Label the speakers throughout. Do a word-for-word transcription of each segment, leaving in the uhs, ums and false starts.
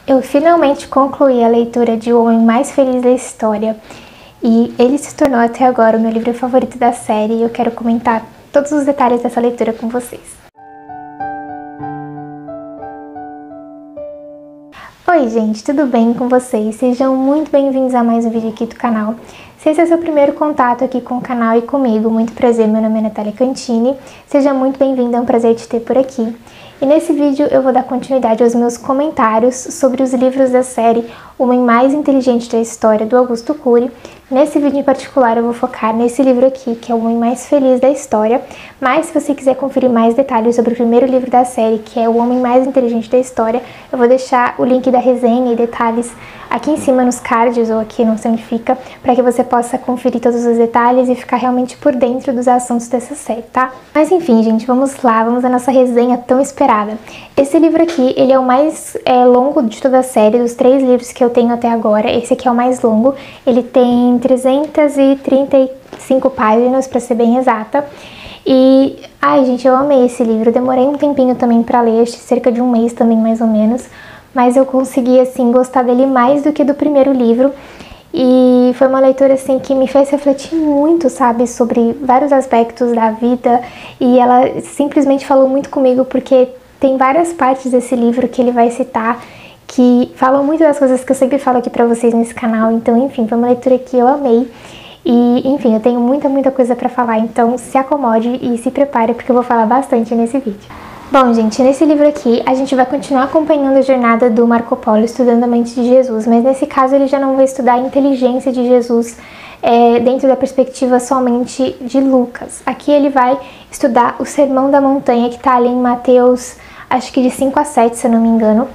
Speaker 1: Eu finalmente concluí a leitura de O Homem Mais Feliz da História e ele se tornou até agora o meu livro favorito da série e eu quero comentar todos os detalhes dessa leitura com vocês. Oi gente, tudo bem com vocês? Sejam muito bem-vindos a mais um vídeo aqui do canal. Se esse é o seu primeiro contato aqui com o canal e comigo, muito prazer, meu nome é Natália Cantini. Seja muito bem-vindo, é um prazer te ter por aqui. E nesse vídeo eu vou dar continuidade aos meus comentários sobre os livros da série O Homem Mais Inteligente da História, do Augusto Cury. Nesse vídeo em particular eu vou focar nesse livro aqui, que é O Homem Mais Feliz da História, mas se você quiser conferir mais detalhes sobre o primeiro livro da série, que é O Homem Mais Inteligente da História, eu vou deixar o link da resenha e detalhes aqui em cima nos cards ou aqui, não sei onde fica, para que você possa conferir todos os detalhes e ficar realmente por dentro dos assuntos dessa série, tá? Mas enfim, gente, vamos lá, vamos à nossa resenha tão esperada. Esse livro aqui, ele é o mais é, longo de toda a série, dos três livros que eu tenho até agora, esse aqui é o mais longo, ele tem trezentas e trinta e cinco páginas, para ser bem exata. E, ai gente, eu amei esse livro, demorei um tempinho também para ler, cerca de um mês também mais ou menos, mas eu consegui, assim, gostar dele mais do que do primeiro livro. E foi uma leitura, assim, que me fez refletir muito, sabe, sobre vários aspectos da vida. E ela simplesmente falou muito comigo, porque tem várias partes desse livro que ele vai citar que falam muito das coisas que eu sempre falo aqui pra vocês nesse canal. Então, enfim, foi uma leitura que eu amei. E, enfim, eu tenho muita, muita coisa pra falar. Então, se acomode e se prepare, porque eu vou falar bastante nesse vídeo. Bom, gente, nesse livro aqui a gente vai continuar acompanhando a jornada do Marco Polo estudando a mente de Jesus, mas nesse caso ele já não vai estudar a inteligência de Jesus é, dentro da perspectiva somente de Lucas. Aqui ele vai estudar o Sermão da Montanha, que está ali em Mateus, acho que de cinco a sete, se eu não me engano,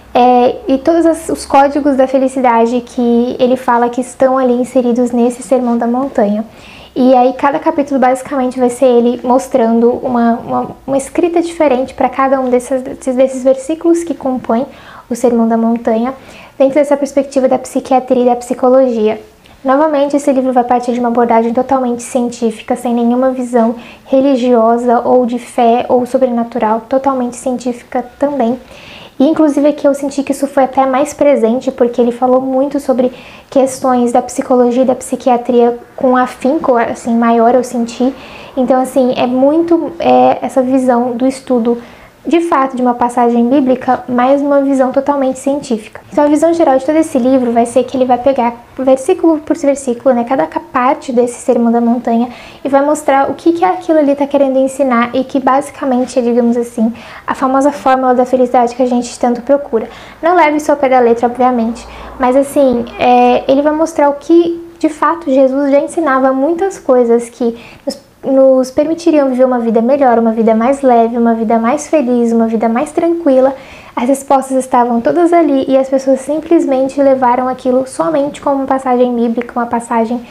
Speaker 1: é, e todos as, os códigos da felicidade que ele fala que estão ali inseridos nesse Sermão da Montanha. E aí cada capítulo basicamente vai ser ele mostrando uma, uma, uma escrita diferente para cada um desses, desses versículos que compõem o Sermão da Montanha, dentro dessa perspectiva da psiquiatria e da psicologia. Novamente, esse livro vai partir de uma abordagem totalmente científica, sem nenhuma visão religiosa ou de fé ou sobrenatural, totalmente científica também. E inclusive aqui eu senti que isso foi até mais presente, porque ele falou muito sobre questões da psicologia e da psiquiatria com afinco, assim, maior eu senti. Então, assim, é muito é, essa visão do estudo, de fato, de uma passagem bíblica, mas uma visão totalmente científica. Então, a visão geral de todo esse livro vai ser que ele vai pegar versículo por versículo, né, cada parte desse Sermão da Montanha, e vai mostrar o que, que aquilo ali está querendo ensinar e que basicamente é, digamos assim, a famosa fórmula da felicidade que a gente tanto procura. Não leve isso ao pé da letra, obviamente, mas assim, é, ele vai mostrar o que, de fato, Jesus já ensinava muitas coisas que nos nos permitiriam viver uma vida melhor, uma vida mais leve, uma vida mais feliz, uma vida mais tranquila. As respostas estavam todas ali e as pessoas simplesmente levaram aquilo somente como uma passagem bíblica, uma passagem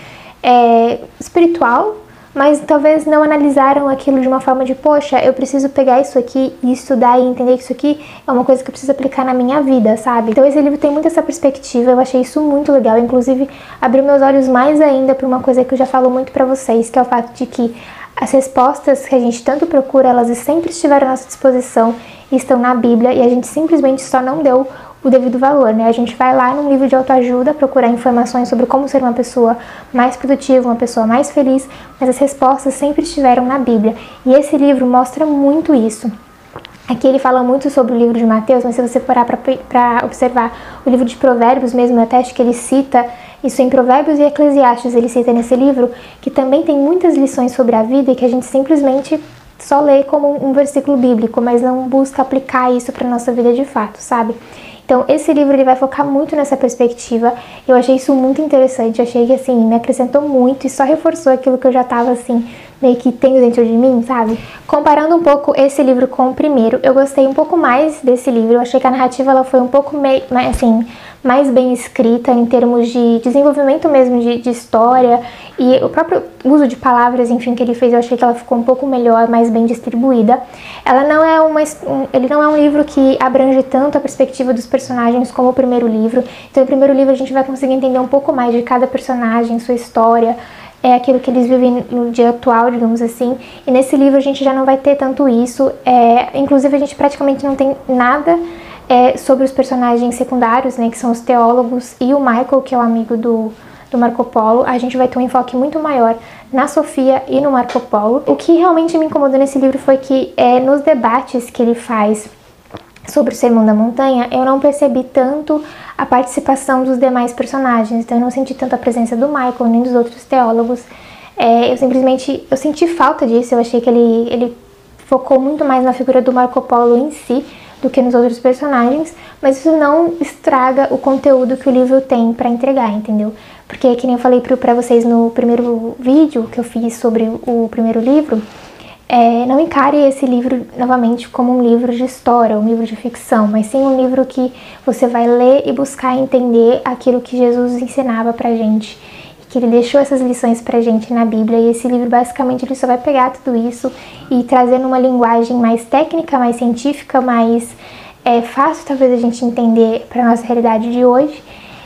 Speaker 1: é, espiritual, mas talvez não analisaram aquilo de uma forma de, poxa, eu preciso pegar isso aqui e estudar e entender que isso aqui é uma coisa que eu preciso aplicar na minha vida, sabe? Então esse livro tem muito essa perspectiva, eu achei isso muito legal, inclusive abriu meus olhos mais ainda para uma coisa que eu já falo muito pra vocês, que é o fato de que as respostas que a gente tanto procura, elas sempre estiveram à nossa disposição e estão na Bíblia, e a gente simplesmente só não deu o devido valor, né? A gente vai lá num livro de autoajuda procurar informações sobre como ser uma pessoa mais produtiva, uma pessoa mais feliz, mas as respostas sempre estiveram na Bíblia. E esse livro mostra muito isso. Aqui ele fala muito sobre o livro de Mateus, mas se você parar para observar o livro de Provérbios mesmo, até acho que ele cita isso em Provérbios e Eclesiastes, ele cita nesse livro, que também tem muitas lições sobre a vida e que a gente simplesmente só lê como um versículo bíblico, mas não busca aplicar isso para nossa vida de fato, sabe? Então, esse livro ele vai focar muito nessa perspectiva. Eu achei isso muito interessante, achei que, assim, me acrescentou muito e só reforçou aquilo que eu já tava, assim, meio que tendo dentro de mim, sabe? Comparando um pouco esse livro com o primeiro, eu gostei um pouco mais desse livro. Eu achei que a narrativa, ela foi um pouco, meio, assim, mais bem escrita em termos de desenvolvimento mesmo de, de história, e o próprio uso de palavras, enfim, que ele fez, eu achei que ela ficou um pouco melhor, mais bem distribuída. Ela não é uma, um, ele não é um livro que abrange tanto a perspectiva dos personagens como o primeiro livro. Então, no primeiro livro a gente vai conseguir entender um pouco mais de cada personagem, sua história, é aquilo que eles vivem no dia atual, digamos assim. E nesse livro a gente já não vai ter tanto isso. É, inclusive a gente praticamente não tem nada é sobre os personagens secundários, né, que são os teólogos, e o Michael, que é o amigo do, do Marco Polo. A gente vai ter um enfoque muito maior na Sofia e no Marco Polo. O que realmente me incomodou nesse livro foi que é, nos debates que ele faz sobre o Sermão da Montanha, eu não percebi tanto a participação dos demais personagens, então eu não senti tanto a presença do Michael nem dos outros teólogos. É, eu simplesmente, eu senti falta disso, eu achei que ele, ele focou muito mais na figura do Marco Polo em si, do que nos outros personagens, mas isso não estraga o conteúdo que o livro tem pra entregar, entendeu? Porque, que nem eu falei pra vocês no primeiro vídeo que eu fiz sobre o primeiro livro, é, não encare esse livro, novamente, como um livro de história, um livro de ficção, mas sim um livro que você vai ler e buscar entender aquilo que Jesus ensinava pra gente, que ele deixou essas lições pra gente na Bíblia, e esse livro basicamente ele só vai pegar tudo isso e trazer numa linguagem mais técnica, mais científica, mais é, fácil talvez a gente entender pra nossa realidade de hoje.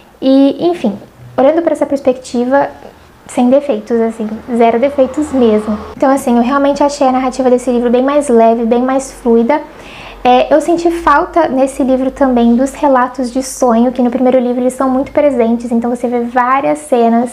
Speaker 1: E, enfim, olhando para essa perspectiva, sem defeitos, assim, zero defeitos mesmo. Então, assim, eu realmente achei a narrativa desse livro bem mais leve, bem mais fluida. É, eu senti falta nesse livro também dos relatos de sonho, que no primeiro livro eles são muito presentes, então você vê várias cenas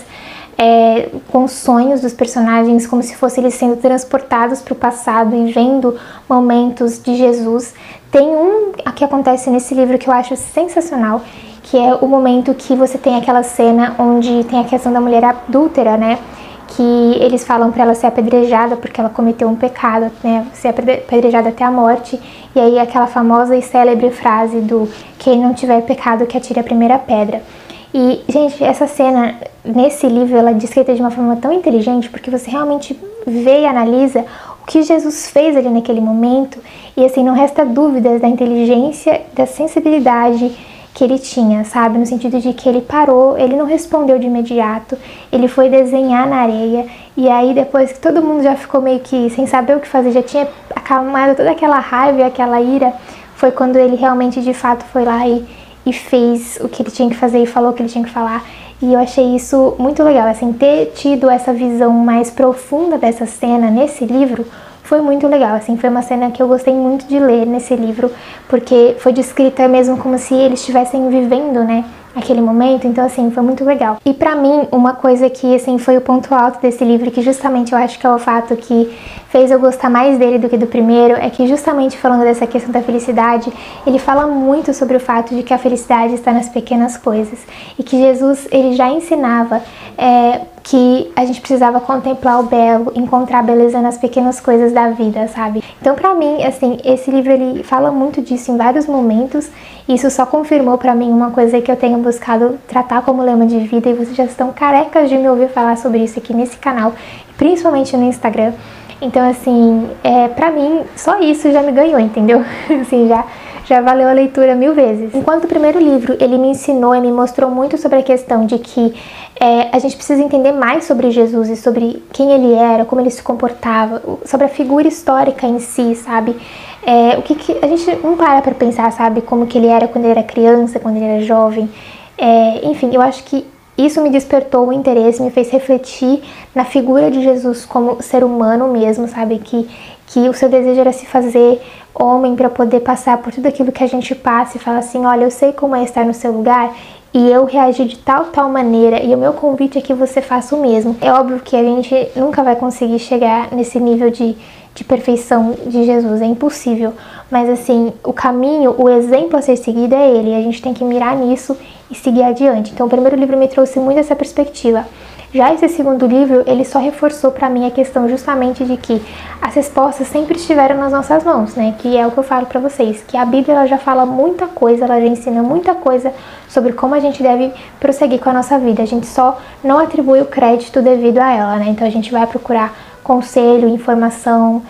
Speaker 1: é, com sonhos dos personagens, como se fossem eles sendo transportados para o passado e vendo momentos de Jesus. Tem um que acontece nesse livro que eu acho sensacional, que é o momento que você tem aquela cena onde tem a questão da mulher adúltera, né? Que eles falam para ela ser apedrejada porque ela cometeu um pecado, né, ser apedrejada até a morte, e aí aquela famosa e célebre frase do quem não tiver pecado que atire a primeira pedra. E, gente, essa cena, nesse livro, ela é descrita de uma forma tão inteligente, porque você realmente vê e analisa o que Jesus fez ali naquele momento, e assim, não resta dúvidas da inteligência, da sensibilidade que ele tinha, sabe? No sentido de que ele parou, ele não respondeu de imediato, ele foi desenhar na areia, e aí depois que todo mundo já ficou meio que sem saber o que fazer, já tinha acalmado toda aquela raiva e aquela ira, foi quando ele realmente de fato foi lá e, e fez o que ele tinha que fazer e falou o que ele tinha que falar. E eu achei isso muito legal, assim, ter tido essa visão mais profunda dessa cena nesse livro foi muito legal, assim, foi uma cena que eu gostei muito de ler nesse livro, porque foi descrita mesmo como se eles estivessem vivendo, né, aquele momento, então, assim, foi muito legal. E pra mim, uma coisa que, assim, foi o ponto alto desse livro, que justamente eu acho que é o fato que fez eu gostar mais dele do que do primeiro, é que justamente falando dessa questão da felicidade, ele fala muito sobre o fato de que a felicidade está nas pequenas coisas, e que Jesus, ele já ensinava é, que a gente precisava contemplar o belo, encontrar a beleza nas pequenas coisas da vida, sabe? Então, pra mim, assim, esse livro, ele fala muito disso em vários momentos, e isso só confirmou pra mim uma coisa que eu tenho buscado tratar como lema de vida, e vocês já estão carecas de me ouvir falar sobre isso aqui nesse canal, principalmente no Instagram. Então, assim, é, pra mim, só isso já me ganhou, entendeu? Assim, já, já valeu a leitura mil vezes. Enquanto o primeiro livro, ele me ensinou e me mostrou muito sobre a questão de que é, a gente precisa entender mais sobre Jesus e sobre quem ele era, como ele se comportava, sobre a figura histórica em si, sabe? É, o que, que a gente não para pra pensar, sabe? Como que ele era quando ele era criança, quando ele era jovem. É, enfim, eu acho que isso me despertou o interesse, me fez refletir na figura de Jesus como ser humano mesmo, sabe? Que, que o seu desejo era se fazer homem para poder passar por tudo aquilo que a gente passa e falar assim, olha, eu sei como é estar no seu lugar e eu reagi de tal, tal maneira, e o meu convite é que você faça o mesmo. É óbvio que a gente nunca vai conseguir chegar nesse nível de, de perfeição de Jesus, é impossível. Mas assim, o caminho, o exemplo a ser seguido é ele, e a gente tem que mirar nisso e seguir adiante. Então o primeiro livro me trouxe muito essa perspectiva. Já esse segundo livro, ele só reforçou pra mim a questão justamente de que as respostas sempre estiveram nas nossas mãos, né? Que é o que eu falo pra vocês, que a Bíblia ela já fala muita coisa, ela já ensina muita coisa sobre como a gente deve prosseguir com a nossa vida. A gente só não atribui o crédito devido a ela, né? Então a gente vai procurar conselho, informação,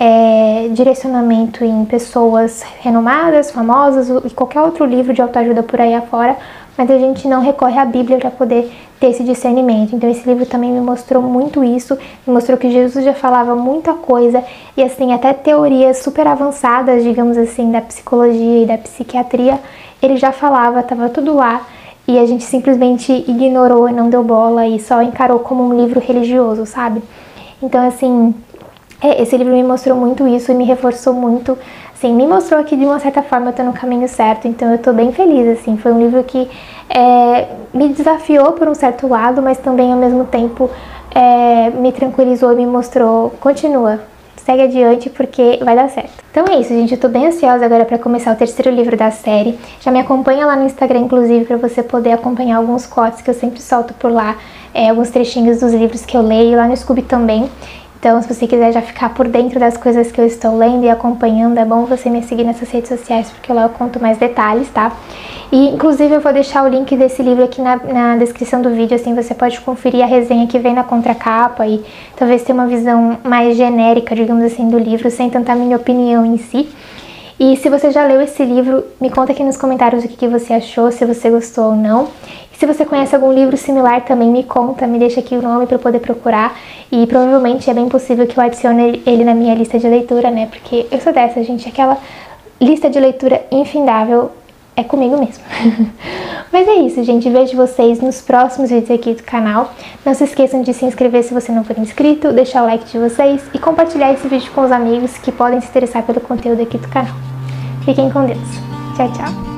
Speaker 1: é, direcionamento em pessoas renomadas, famosas e qualquer outro livro de autoajuda por aí afora, mas a gente não recorre à Bíblia para poder ter esse discernimento. Então esse livro também me mostrou muito isso, me mostrou que Jesus já falava muita coisa, e assim, até teorias super avançadas, digamos assim, da psicologia e da psiquiatria, ele já falava, estava tudo lá, e a gente simplesmente ignorou e não deu bola, e só encarou como um livro religioso, sabe? Então assim, é, esse livro me mostrou muito isso e me reforçou muito, assim, me mostrou que de uma certa forma eu tô no caminho certo, então eu tô bem feliz, assim. Foi um livro que é, me desafiou por um certo lado, mas também ao mesmo tempo é, me tranquilizou e me mostrou, continua, segue adiante porque vai dar certo. Então é isso, gente, eu tô bem ansiosa agora pra começar o terceiro livro da série. Já me acompanha lá no Instagram, inclusive, pra você poder acompanhar alguns cortes que eu sempre solto por lá, é, alguns trechinhos dos livros que eu leio, lá no Scooby também. Então, se você quiser já ficar por dentro das coisas que eu estou lendo e acompanhando, é bom você me seguir nessas redes sociais, porque lá eu conto mais detalhes, tá? E, inclusive, eu vou deixar o link desse livro aqui na, na descrição do vídeo, assim você pode conferir a resenha que vem na contracapa e talvez ter uma visão mais genérica, digamos assim, do livro, sem tanta minha opinião em si. E se você já leu esse livro, me conta aqui nos comentários o que, que você achou, se você gostou ou não. E se você conhece algum livro similar também, me conta, me deixa aqui o nome para eu poder procurar. E provavelmente é bem possível que eu adicione ele na minha lista de leitura, né? Porque eu sou dessa, gente, aquela lista de leitura infindável é comigo mesmo. Mas é isso, gente. Vejo vocês nos próximos vídeos aqui do canal. Não se esqueçam de se inscrever se você não for inscrito, deixar o like de vocês e compartilhar esse vídeo com os amigos que podem se interessar pelo conteúdo aqui do canal. Fiquem com Deus. Tchau, tchau.